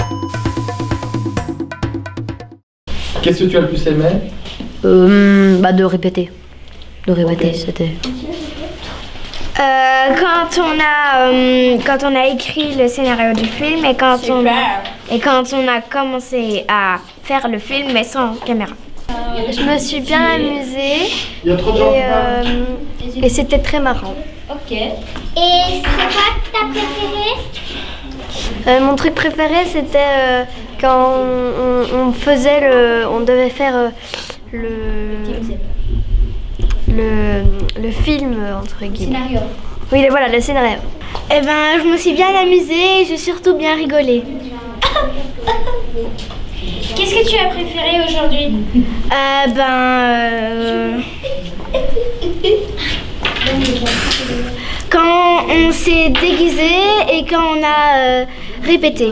Qu'est-ce que tu as le plus aimé? De répéter. De répéter, c'était... Quand on a écrit le scénario du film et quand on a commencé à faire le film mais sans caméra. Je me suis bien amusée et c'était très marrant. Ok. Et c'est quoi ta préférée? Mon truc préféré c'était quand on devait faire le film entre guillemets. Scénario. Oui, voilà, le scénario. Eh ben, je me suis bien amusée et j'ai surtout bien rigolé. Qu'est-ce que tu as préféré aujourd'hui? Quand on s'est déguisé et quand on a répété.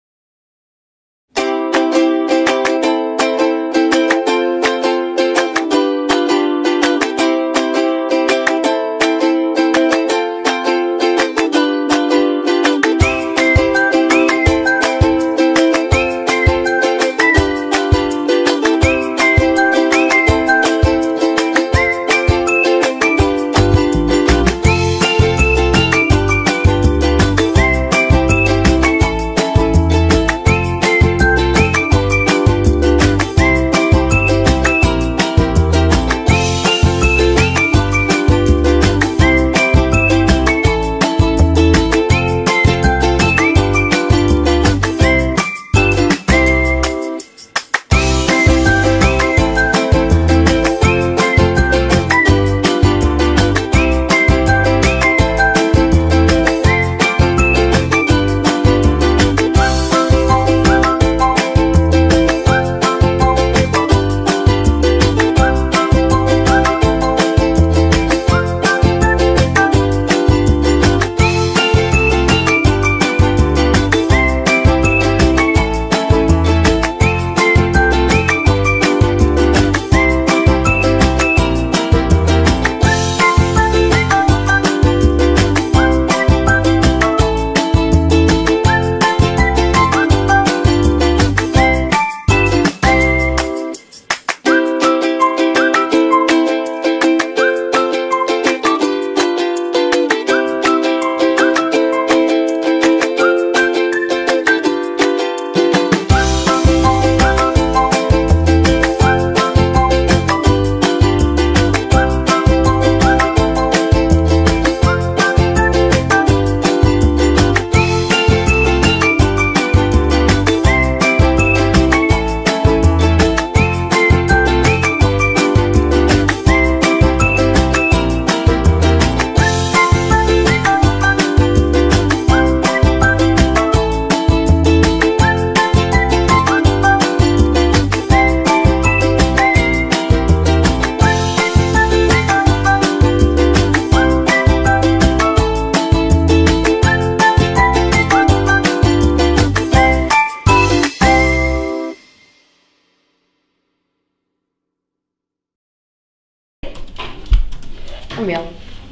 Oh merde.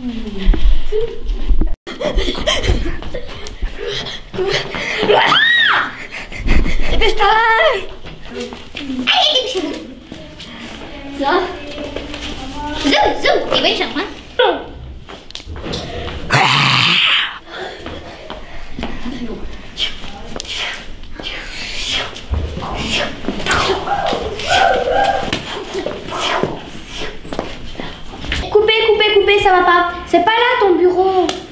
Dépêche-toi! Ça. Zoom, zoom, et oui, j'en prends. Coupez, ça va pas. C'est pas là ton bureau.